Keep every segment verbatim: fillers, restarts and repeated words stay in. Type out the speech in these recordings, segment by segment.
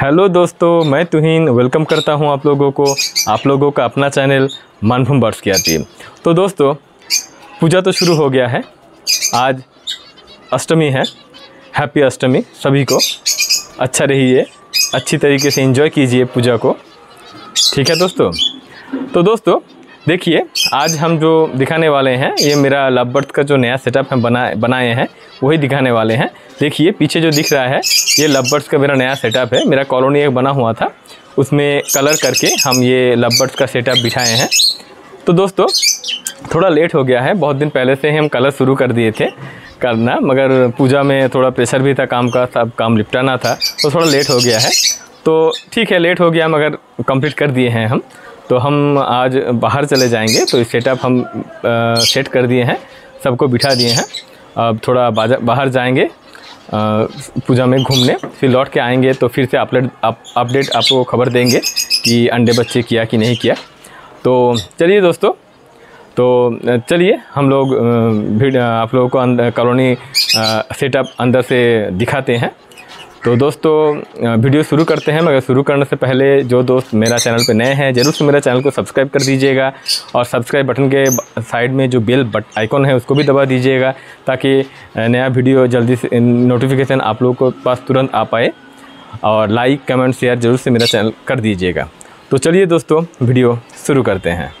Hello दोस्तों, मैं तुहिन welcome करता हूं आप लोगों को आप लोगों का अपना चैनल मानभूम बर्ड्स की टीम। तो दोस्तों, पूजा तो शुरू हो गया है। आज अष्टमी है। हैप्पी अष्टमी सभी को। अच्छा रहिए, अच्छी तरीके से एंजॉय कीजिए पूजा को। ठीक है दोस्तों। तो दोस्तों देखिए, आज हम जो दिखाने वाले हैं ये मेरा लव बर्ड का जो नया सेटअप हम बनाए बनाए हैं वही दिखाने वाले हैं। देखिए पीछे जो दिख रहा है ये लव बर्ड्स का मेरा नया सेटअप है। मेरा कॉलोनी एक बना हुआ था, उसमें कलर करके हम ये लव बर्ड्स का सेटअप बिठाए हैं। तो दोस्तों थोड़ा लेट हो गया है। बहुत दिन पहले से ही हम कलर शुरू कर दिए थे करना, मगर पूजा में थोड़ा प्रेशर भी था काम का, सब काम निपटाना था तो थोड़ा लेट हो गया है। तो ठीक है, लेट हो गया मगर कंप्लीट कर दिए हैं हम। तो हम आज बाहर चले जाएंगे, तो इस सेटअप हम आ, सेट कर दिए हैं, सबको बिठा दिए हैं। अब थोड़ा बाजार बाहर जाएंगे आ, पूजा में घूमने, फिर लौट के आएंगे तो फिर से अपडेट आप अपडेट आपको खबर देंगे कि अंडे बच्चे किया कि नहीं किया। तो चलिए दोस्तों, तो चलिए हम लोग वीडियो आप लोगों को कॉलोनी सेटअप अंदर से दिखाते हैं। तो दोस्तों वीडियो शुरू करते हैं, मगर शुरू करने से पहले जो दोस्त मेरा चैनल पे नए हैं ज़रूर से मेरा चैनल को सब्सक्राइब कर दीजिएगा, और सब्सक्राइब बटन के साइड में जो बेल बट आइकॉन है उसको भी दबा दीजिएगा, ताकि नया वीडियो जल्दी से नोटिफिकेशन आप लोगों के पास तुरंत आ पाए। और लाइक कमेंट शेयर ज़रूर से मेरा चैनल कर दीजिएगा। तो चलिए दोस्तों वीडियो शुरू करते हैं।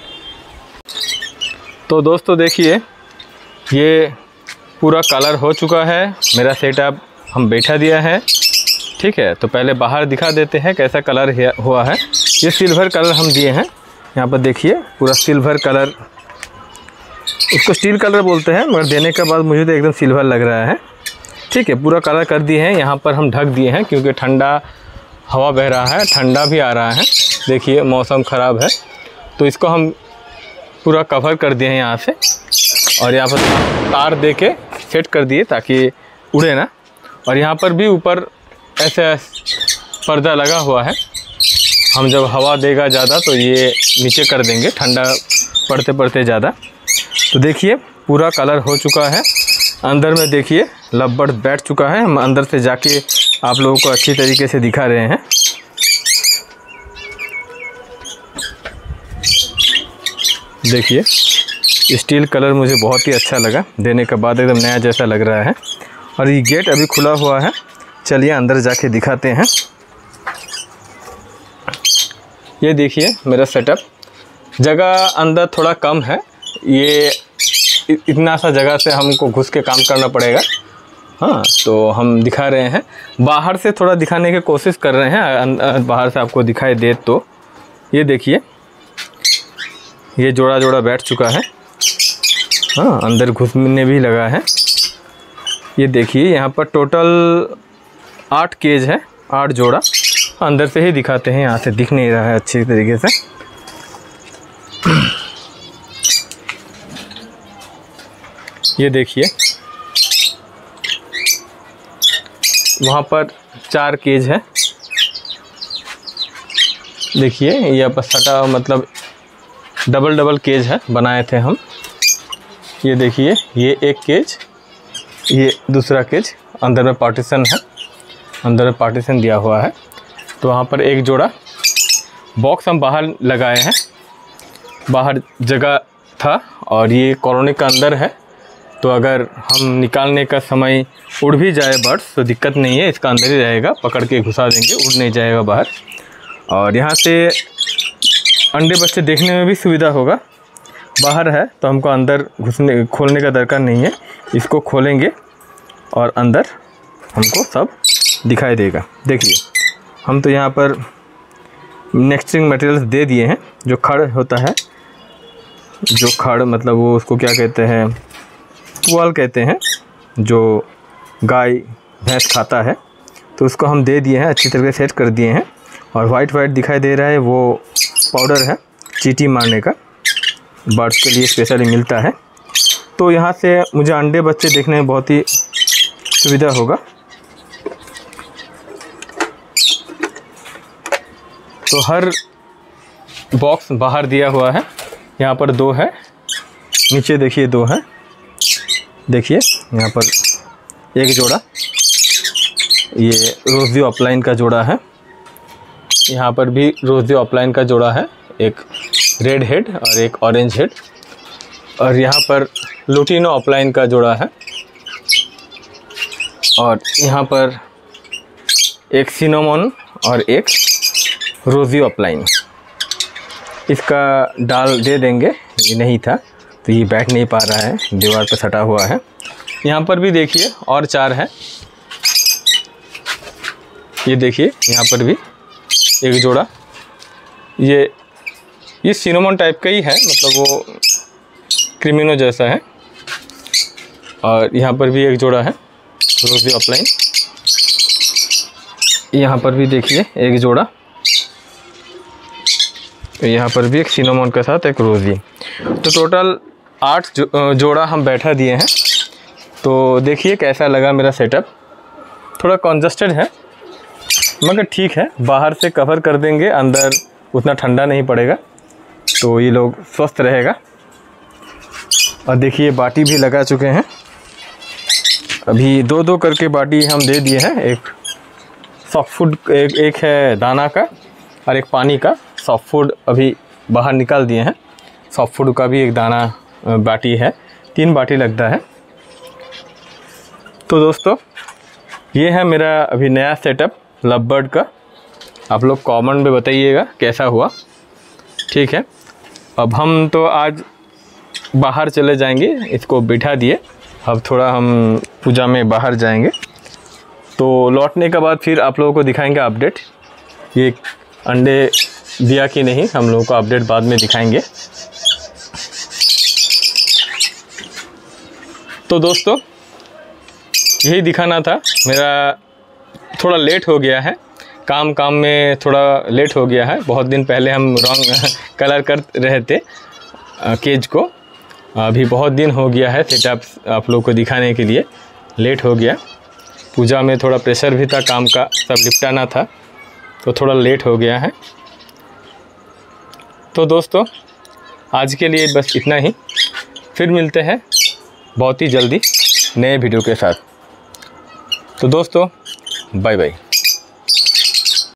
तो दोस्तों देखिए, ये पूरा कलर हो चुका है, मेरा सेटअप हम बैठा दिया है। ठीक है, तो पहले बाहर दिखा देते हैं कैसा कलर हुआ है। ये सिल्वर कलर हम दिए हैं, यहाँ पर देखिए पूरा सिल्वर कलर, उसको स्टील कलर बोलते हैं मगर देने के बाद मुझे तो एकदम सिल्वर लग रहा है। ठीक है, पूरा कलर कर दिए हैं। यहाँ पर हम ढक दिए हैं क्योंकि ठंडा हवा बह रहा है, ठंडा भी आ रहा है। देखिए मौसम ख़राब है, तो इसको हम पूरा कवर कर दिए हैं यहाँ से, और यहाँ पर तार दे के सेट कर दिए ताकि उड़े ना। और यहाँ पर भी ऊपर ऐसे पर्दा लगा हुआ है, हम जब हवा देगा ज़्यादा तो ये नीचे कर देंगे, ठंडा पड़ते पड़ते ज़्यादा। तो देखिए पूरा कलर हो चुका है। अंदर में देखिए लव बर्ड बैठ चुका है। हम अंदर से जाके आप लोगों को अच्छी तरीके से दिखा रहे हैं। देखिए स्टील कलर मुझे बहुत ही अच्छा लगा, देने के बाद एकदम नया जैसा लग रहा है। और ये गेट अभी खुला हुआ है, चलिए अंदर जाके दिखाते हैं। ये देखिए मेरा सेटअप, जगह अंदर थोड़ा कम है, ये इतना सा जगह से हमको घुस के काम करना पड़ेगा। हाँ, तो हम दिखा रहे हैं, बाहर से थोड़ा दिखाने की कोशिश कर रहे हैं, बाहर से आपको दिखाई दे। तो ये देखिए ये जोड़ा जोड़ा बैठ चुका है। हाँ, अंदर घुसने भी लगा है। ये देखिए यहाँ पर टोटल आठ केज है, आठ जोड़ा। अंदर से ही दिखाते हैं, यहाँ से दिख नहीं रहा है अच्छी तरीके से। ये देखिए वहाँ पर चार केज है। देखिए यहाँ पर सटा मतलब डबल डबल केज है, बनाए थे हम। ये देखिए ये एक केज, ये दूसरा केज, अंदर में पार्टीशन है, अंदर में पार्टीशन दिया हुआ है। तो वहाँ पर एक जोड़ा बॉक्स हम बाहर लगाए हैं, बाहर जगह था, और ये कॉलोनी का अंदर है। तो अगर हम निकालने का समय उड़ भी जाए बर्ड्स तो दिक्कत नहीं है, इसका अंदर ही रहेगा, पकड़ के घुसा देंगे, उड़ नहीं जाएगा बाहर। और यहाँ से अंडे बच्चे देखने में भी सुविधा होगा। बाहर है तो हमको अंदर घुसने खोलने का दरकार नहीं है, इसको खोलेंगे और अंदर हमको सब दिखाई देगा। देखिए हम तो यहाँ पर नेक्स्टिंग मटेरियल्स दे दिए हैं, जो खड़ होता है, जो खड़ मतलब वो उसको क्या कहते हैं, पुआल कहते हैं, जो गाय भैंस खाता है, तो उसको हम दे दिए हैं, अच्छी तरह से सेट कर दिए हैं। और वाइट वाइट दिखाई दे रहा है, वो पाउडर है चींटी मारने का, बर्ड्स के लिए स्पेशली मिलता है। तो यहाँ से मुझे अंडे बच्चे देखने में बहुत ही सुविधा होगा। तो हर बॉक्स बाहर दिया हुआ है, यहाँ पर दो है, नीचे देखिए दो है। देखिए यहाँ पर एक जोड़ा, ये रोजियो अपलाइन का जोड़ा है, यहाँ पर भी रोज़ियो अपलाइन का जोड़ा है, एक रेड हेड और एक ऑरेंज हेड। और यहाँ पर लुटिनो अपलाइन का जोड़ा है और यहाँ पर एक सिनेमन और एक रोज़ियो अपलाइन। इसका डाल दे देंगे, ये नहीं था तो ये बैठ नहीं पा रहा है, दीवार पर सटा हुआ है। यहाँ पर भी देखिए और चार है, ये देखिए यहाँ पर भी एक जोड़ा। ये ये सिनेमन टाइप का ही है, मतलब वो क्रिमिनो जैसा है। और यहाँ पर भी एक जोड़ा है रोज़ियो अपलाइन। यहाँ पर भी देखिए एक जोड़ा, यहाँ पर भी एक सिनेमन के साथ एक रोज़ी। तो टोटल आठ जो, जोड़ा हम बैठा दिए हैं। तो देखिए कैसा लगा मेरा सेटअप। थोड़ा कॉन्जस्टेड है मगर ठीक है, बाहर से कवर कर देंगे, अंदर उतना ठंडा नहीं पड़ेगा तो ये लोग स्वस्थ रहेगा। और देखिए बाटी भी लगा चुके हैं, अभी दो दो करके बाटी हम दे दिए हैं। एक सॉफ्ट फूड, एक एक है दाना का और एक पानी का। सॉफ्ट फूड अभी बाहर निकाल दिए हैं, सॉफ्ट फूड का भी एक दाना बाटी है, तीन बाटी लगता है। तो दोस्तों ये है मेरा अभी नया सेटअप लव बर्ड का। आप लोग कमेंट में बताइएगा कैसा हुआ, ठीक है। अब हम तो आज बाहर चले जाएंगे, इसको बिठा दिए, अब थोड़ा हम पूजा में बाहर जाएंगे। तो लौटने के बाद फिर आप लोगों को दिखाएंगे अपडेट, ये अंडे दिया कि नहीं, हम लोगों को अपडेट बाद में दिखाएंगे। तो दोस्तों यही दिखाना था। मेरा थोड़ा लेट हो गया है, काम काम में थोड़ा लेट हो गया है। बहुत दिन पहले हम रंग कलर कर रहे थे केज को, अभी बहुत दिन हो गया है सेटअप आप लोगों को दिखाने के लिए, लेट हो गया। पूजा में थोड़ा प्रेशर भी था, काम का सब निपटाना था तो थोड़ा लेट हो गया है। तो दोस्तों आज के लिए बस इतना ही, फिर मिलते हैं बहुत ही जल्दी नए वीडियो के साथ। तो दोस्तों बाय बाय।